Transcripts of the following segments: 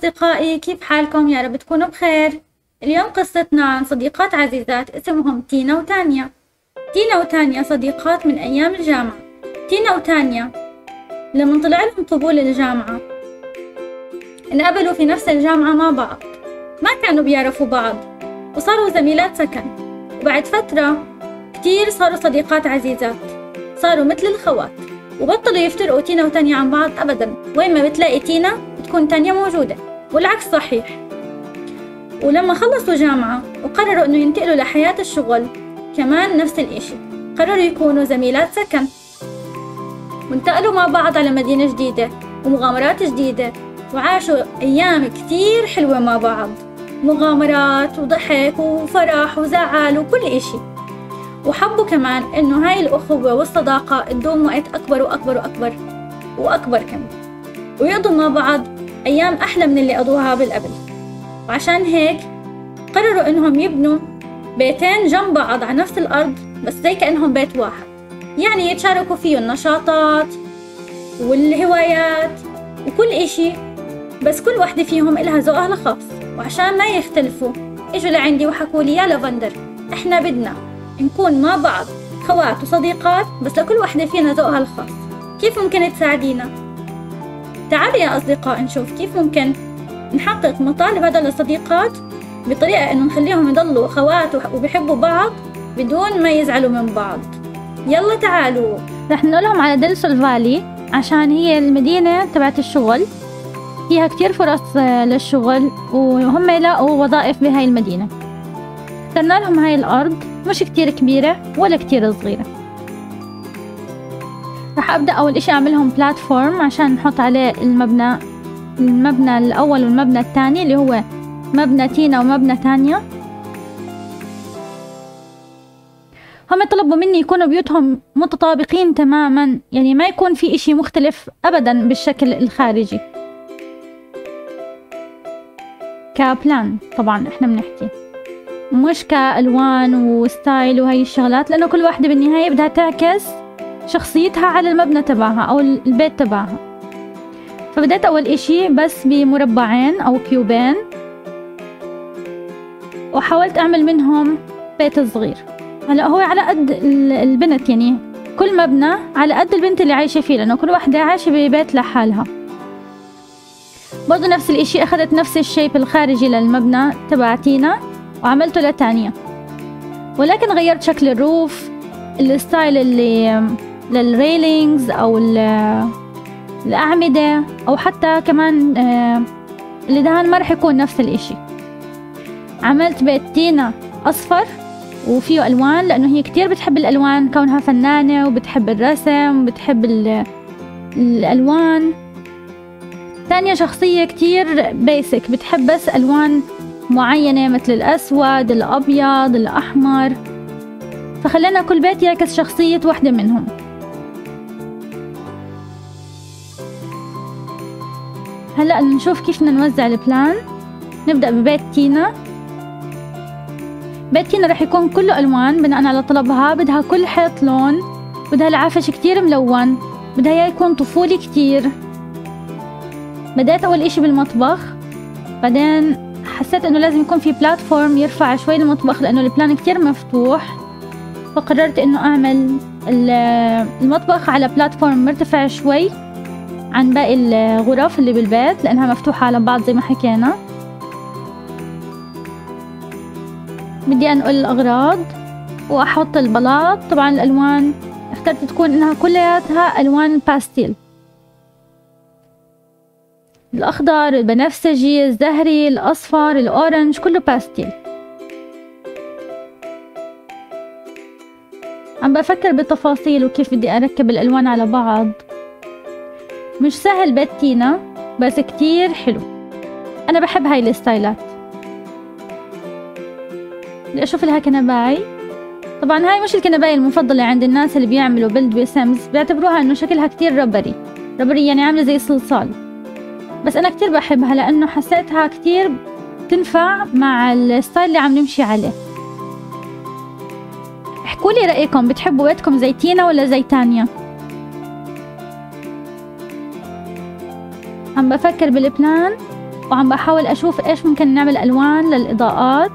أصدقائي، كيف حالكم؟ يا رب تكونوا بخير. اليوم قصتنا عن صديقات عزيزات اسمهم تينا وتانيا. تينا وتانيا صديقات من أيام الجامعة. تينا وتانيا لما طلع لهم قبول الجامعة انقبلوا في نفس الجامعة مع بعض، ما كانوا بيعرفوا بعض وصاروا زميلات سكن، وبعد فترة كتير صاروا صديقات عزيزات، صاروا مثل الخوات وبطلوا يفترقوا تينا وتانيا عن بعض أبدا. وين ما بتلاقي تينا بتكون تانيا موجودة، والعكس صحيح. ولما خلصوا جامعة وقرروا انه ينتقلوا لحياة الشغل كمان نفس الاشي، قرروا يكونوا زميلات سكن، وانتقلوا مع بعض على مدينة جديدة ومغامرات جديدة، وعاشوا ايام كتير حلوة مع بعض، مغامرات وضحك وفرح وزعل وكل اشي. وحبوا كمان انه هاي الاخوة والصداقة تدوم وقت اكبر واكبر واكبر واكبر كمان، ويقضوا مع بعض ايام احلى من اللي قضوها قبل. وعشان هيك قرروا انهم يبنوا بيتين جنب بعض على نفس الارض، بس زي كأنهم بيت واحد، يعني يتشاركوا فيه النشاطات والهوايات وكل اشي، بس كل واحدة فيهم إلها ذوقها الخاص. وعشان ما يختلفوا اجوا لعندي وحكوا لي: يا لافندر، احنا بدنا نكون مع بعض خوات وصديقات، بس لكل واحدة فينا ذوقها الخاص، كيف ممكن تساعدينا؟ تعالوا يا أصدقاء نشوف كيف ممكن نحقق مطالب هذول الصديقات بطريقة إنه نخليهم يضلوا خوات وبيحبوا بعض بدون ما يزعلوا من بعض. يلا تعالوا. رح نقولهم على ديل-سول فالي عشان هي المدينة تبعت الشغل، فيها كتير فرص للشغل وهم يلاقوا وظائف بهاي المدينة. اخترنا لهم هاي الأرض مش كتير كبيرة ولا كتير صغيرة. رح أبدأ أول إشي أعملهم بلاتفورم عشان نحط عليه المبنى الأول والمبنى الثاني اللي هو مبنى تينا ومبنى تانيا. هم طلبوا مني يكونوا بيوتهم متطابقين تماما، يعني ما يكون في إشي مختلف أبدا بالشكل الخارجي كبلان. طبعا إحنا بنحكي مش كألوان وستايل وهي الشغلات، لأنه كل واحدة بالنهاية بدها تعكس شخصيتها على المبنى تبعها أو البيت تبعها. فبدأت أول إشي بس بمربعين أو كيوبين، وحاولت أعمل منهم بيت صغير. هلأ هو على قد البنت، يعني كل مبنى على قد البنت اللي عايشة فيه، لأنه كل واحدة عايشة ببيت لحالها. برضو نفس الإشي أخذت نفس الشيب الخارجي للمبنى تبع تينا وعملته لتانيا، ولكن غيرت شكل الروف، الستايل اللي للريلينجز أو الأعمدة، أو حتى كمان اللي دهان ما رح يكون نفس الإشي. عملت بيت تينا أصفر وفيه ألوان، لأنه هي كتير بتحب الألوان كونها فنانة وبتحب الرسم وبتحب الألوان. تانية شخصية كتير بيسك، بتحب بس ألوان معينة مثل الأسود، الأبيض، الأحمر، فخلينا كل بيت يعكس شخصية واحدة منهم. هلأ نشوف كيف بدنا نوزع البلان. نبدأ ببيت تينا. بيت تينا رح يكون كله ألوان بناء على طلبها، بدها كل حيط لون، بدها العفش كتير ملون، بدها إياه يكون طفولي كتير. بدأت أول إشي بالمطبخ، بعدين حسيت إنه لازم يكون في بلاتفورم يرفع شوي المطبخ لأنه البلان كتير مفتوح، فقررت إنه أعمل المطبخ على بلاتفورم مرتفع شوي عن باقي الغرف اللي بالبيت لأنها مفتوحة على بعض زي ما حكينا. بدي أنقل الأغراض وأحط البلاط. طبعا الألوان اخترت تكون إنها كلياتها ألوان باستيل، الأخضر، البنفسجي، الزهري، الأصفر، الأورنج، كله باستيل. عم بفكر بالتفاصيل وكيف بدي أركب الألوان على بعض. مش سهل بيت تينا بس كتير حلو، أنا بحب هاي الستايلات. بدي أشوف لها كنباي. طبعا هاي مش الكنباي المفضلة عند الناس اللي بيعملوا بيلد بسيمز، بيعتبروها إنه شكلها كتير ربري يعني عاملة زي الصلصال، بس أنا كتير بحبها لأنه حسيتها كتير تنفع مع الستايل اللي عم نمشي عليه. احكولي رأيكم، بتحبوا بيتكم زي تينا ولا زي تانيا؟ عم بفكر بالبلان وعم بحاول أشوف إيش ممكن نعمل ألوان للإضاءات.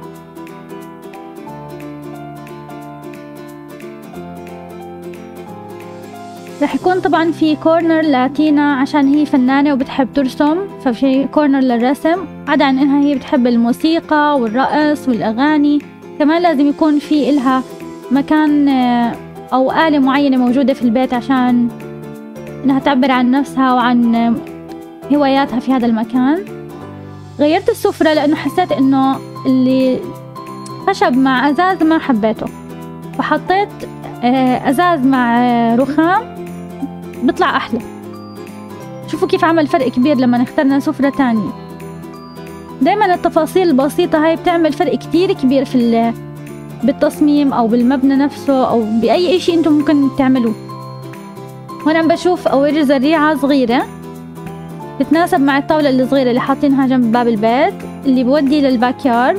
رح يكون طبعا في كورنر لتينا عشان هي فنانة وبتحب ترسم، ففي كورنر للرسم، عدا عن إنها هي بتحب الموسيقى والرقص والأغاني. كمان لازم يكون في إلها مكان أو آلة معينة موجودة في البيت عشان إنها تعبر عن نفسها وعن هواياتها في هذا المكان. غيرت السفرة لأنه حسيت إنه اللي خشب مع أزاز ما حبيته، فحطيت أزاز مع رخام بيطلع أحلى. شوفوا كيف عمل فرق كبير لما اخترنا سفرة تانية. دايما التفاصيل البسيطة هاي بتعمل فرق كتير كبير في بالتصميم أو بالمبنى نفسه أو بأي إشي أنتم ممكن تعملوه. هون عم بشوف أوري زريعة صغيرة تتناسب مع الطاولة الصغيرة اللي حاطينها جنب باب البيت اللي بودي للباك يارد.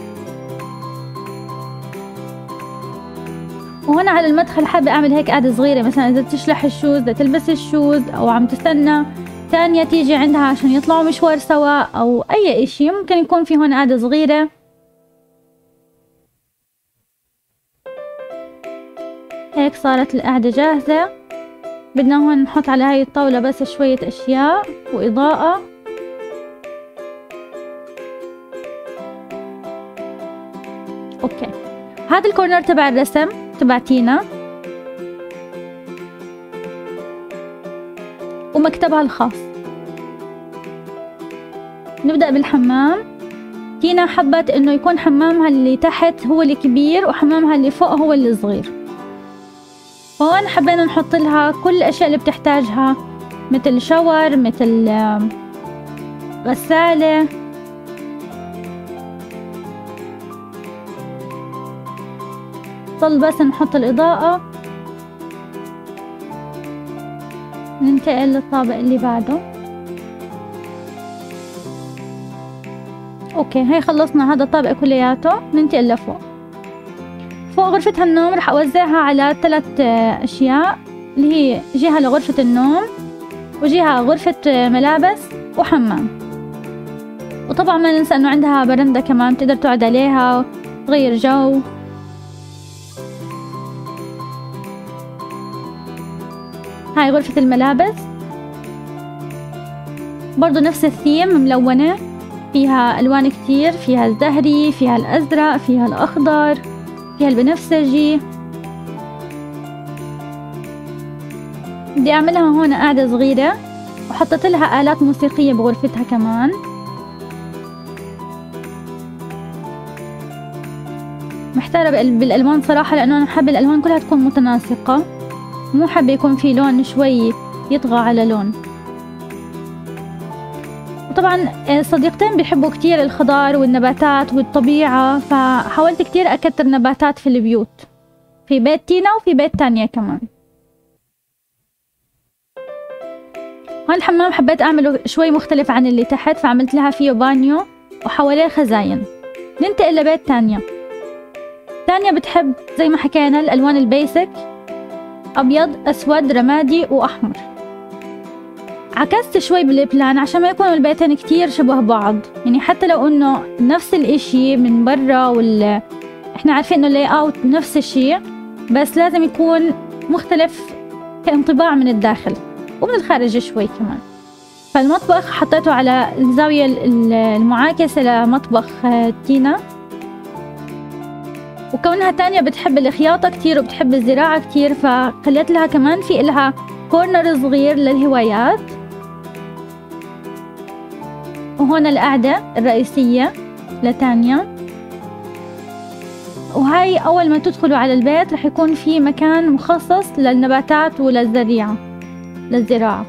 وهنا على المدخل حابة أعمل هيك قاعدة صغيرة، مثلا إذا تشلح الشوز، إذا تلبس الشوز، أو عم تستنى تانية تيجي عندها عشان يطلعوا مشوار سوا أو أي إشي، ممكن يكون في هون قاعدة صغيرة. هيك صارت القعدة جاهزة. بدنا هون نحط على هاي الطاولة بس شوية أشياء وإضاءة. أوكي، هذا الكورنر تبع الرسم تبع تينا ومكتبها الخاص. نبدأ بالحمام. تينا حبت إنه يكون حمامها اللي تحت هو الكبير وحمامها اللي فوق هو الصغير، فهون حبينا نحط لها كل الأشياء اللي بتحتاجها، مثل شاور، مثل غسالة. ضل بس نحط الإضاءة. ننتقل للطابق اللي بعده. اوكي، هي خلصنا هذا الطابق كلياته. ننتقل لفوق. فوق غرفتها النوم رح اوزعها على 3 اشياء، اللي هي جهة لغرفة النوم، وجهة غرفة ملابس، وحمام. وطبعا ما ننسى انه عندها برندة كمان تقدر تقعد عليها وتغير جو. هاي غرفة الملابس، برضو نفس الثيم، ملونة، فيها ألوان كتير، فيها الزهري، فيها الأزرق، فيها الأخضر، فيها البنفسجي. بدي أعملها هون قاعدة صغيرة، وحطت لها آلات موسيقية بغرفتها كمان. محتارة بالألوان صراحة، لأنه أنا حابة الألوان كلها تكون متناسقة، مو حابة يكون في لون شوي يطغى على لون. وطبعا صديقتين بيحبوا كتير الخضار والنباتات والطبيعة، فحاولت كتير أكتر نباتات في البيوت، في بيت تينا وفي بيت تانية كمان. هون الحمام حبيت أعمله شوي مختلف عن اللي تحت، فعملت لها فيه بانيو وحواليه خزاين. ننتقل لبيت تانية. تانية بتحب زي ما حكينا الألوان البيسك، أبيض، أسود، رمادي، وأحمر. عكست شوي بالبلان عشان ما يكونوا البيتين كتير شبه بعض، يعني حتى لو إنه نفس الإشي من برا إحنا عارفين إنه اللاي أوت نفس الشيء، بس لازم يكون مختلف كانطباع من الداخل ومن الخارج شوي كمان. فالمطبخ حطيته على الزاوية المعاكسة لمطبخ تينا، وكونها تانية بتحب الخياطة كتير وبتحب الزراعة كتير، فخليت لها كمان في إلها كورنر صغير للهوايات. وهنا القعدة الرئيسية لتانية. وهاي أول ما تدخلوا على البيت رح يكون في مكان مخصص للنباتات للزراعة.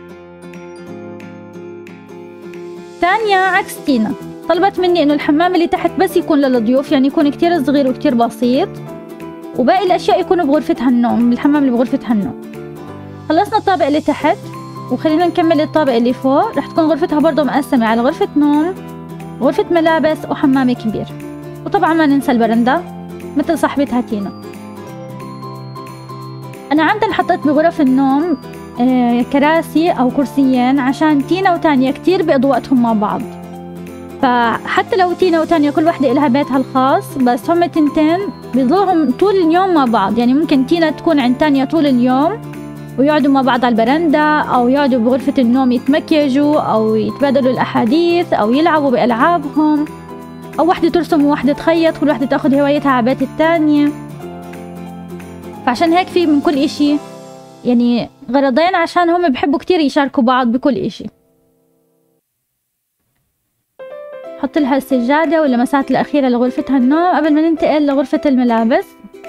تانية عكس تينا، طلبت مني إنه الحمام اللي تحت بس يكون للضيوف، يعني يكون كتير صغير وكتير بسيط، وباقي الأشياء يكونوا بغرفتها النوم، بالحمام اللي بغرفتها النوم. خلصنا الطابق اللي تحت، وخلينا نكمل الطابق اللي فوق. رح تكون غرفتها برضو مقسمة على غرفة نوم، غرفة ملابس، وحمام كبير. وطبعا ما ننسى البرندة مثل صاحبتها تينا. أنا عمدا حطيت بغرف النوم كراسي أو كرسيين، عشان تينا وتانيا كتير بيقضوا وقتهم مع بعض. فحتى لو تينا وتانيا كل وحدة إلها بيتها الخاص، بس هم التنتين بيضلوهم طول اليوم مع بعض. يعني ممكن تينا تكون عند تانيا طول اليوم ويقعدوا مع بعض على البرندة، أو يقعدوا بغرفة النوم يتمكيجوا أو يتبادلوا الأحاديث أو يلعبوا بألعابهم، أو وحدة ترسم ووحدة تخيط، كل وحدة تاخد هوايتها على بيت التانية. فعشان هيك في من كل إشي يعني غرضين، عشان هم بحبوا كتير يشاركوا بعض بكل إشي. حط لها السجادة واللمسات الأخيرة لغرفتها النوم قبل ما ننتقل لغرفة الملابس.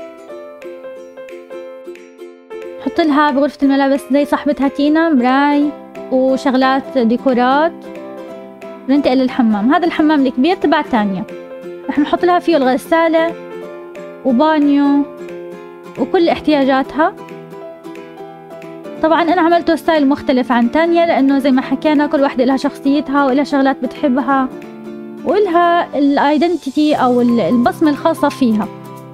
حط لها بغرفة الملابس زي صاحبتها تينا مراي وشغلات ديكورات. ننتقل للحمام. هذا الحمام الكبير تبع تانيا، رح نحط لها فيه الغسالة وبانيو وكل احتياجاتها. طبعا انا عملته ستايل مختلف عن تانيا، لانه زي ما حكينا كل واحدة لها شخصيتها ولها شغلات بتحبها ولها الايدنتيتي او البصمة الخاصة فيها.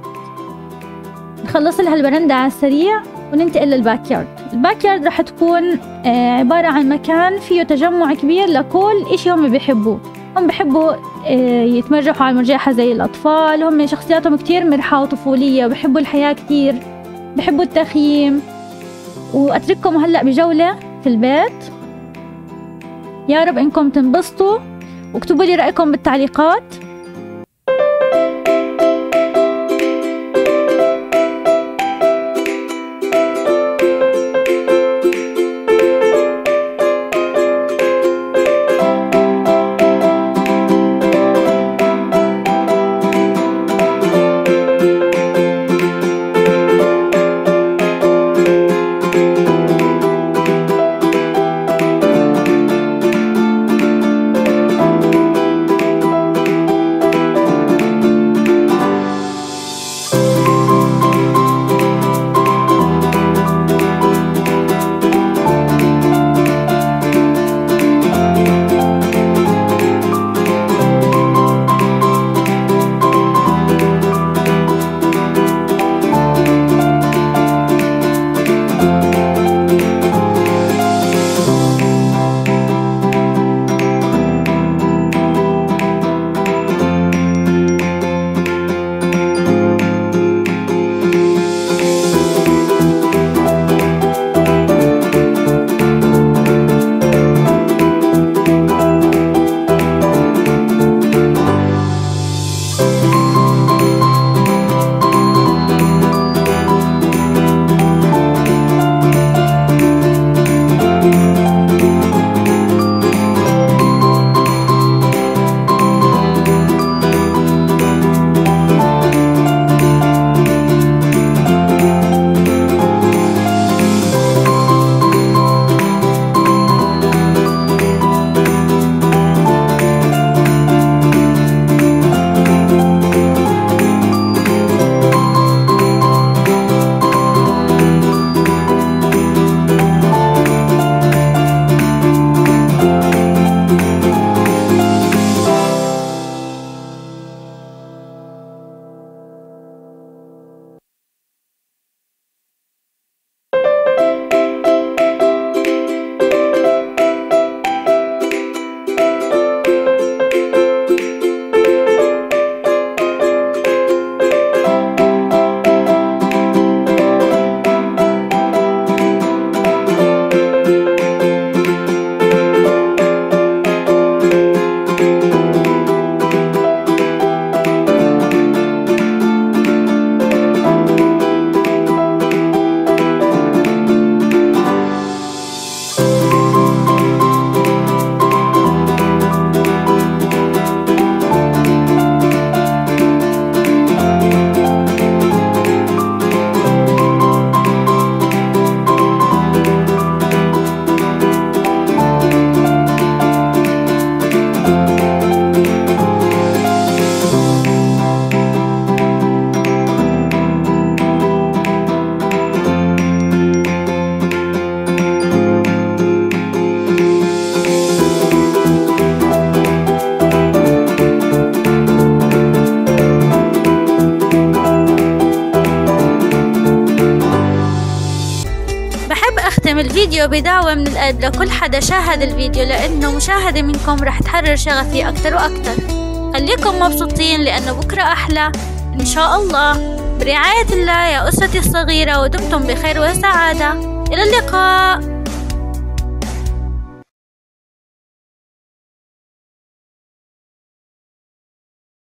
نخلص لها البرندة على السريع وننتقل للباك يارد. الباك يارد رح تكون عبارة عن مكان فيه تجمع كبير لكل إشي هم بيحبوه. هم بيحبوا يتمرجحوا على المرجحة زي الأطفال، هم شخصياتهم كتير مرحة وطفولية وبيحبوا الحياة كتير، بيحبوا التخييم. وأترككم هلأ بجولة في البيت، يا رب إنكم تنبسطوا، واكتبوا لي رأيكم بالتعليقات. هالفيديو بدعوة من القلب لكل حدا شاهد الفيديو، لأنه مشاهدة منكم رح تحرر شغفي أكتر وأكتر. خليكم مبسوطين لأنه بكرة أحلى إن شاء الله. برعاية الله يا أسرتي الصغيرة، ودمتم بخير وسعادة. إلى اللقاء.